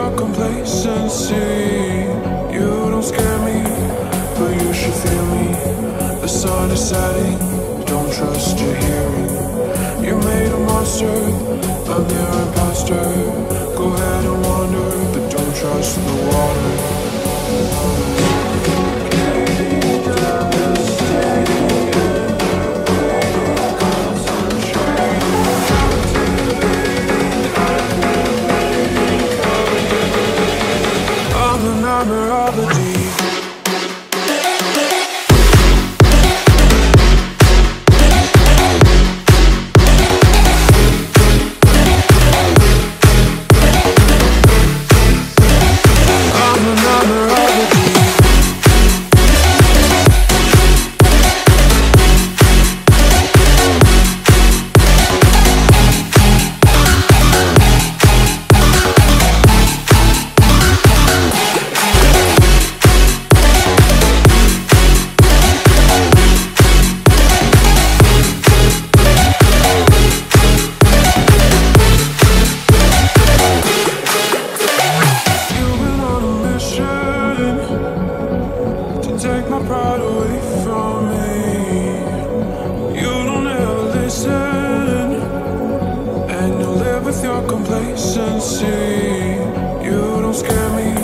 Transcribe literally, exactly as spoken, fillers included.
your complacency. You don't scare me, but you should fear me. The sun is setting, don't trust your hearing. You made a monster, a mere imposter. Go ahead and wander, but don't trust the water. I'm the nightmare of the deep. Take my pride away from me. You don't ever listen, and you live with your complacency. You don't scare me,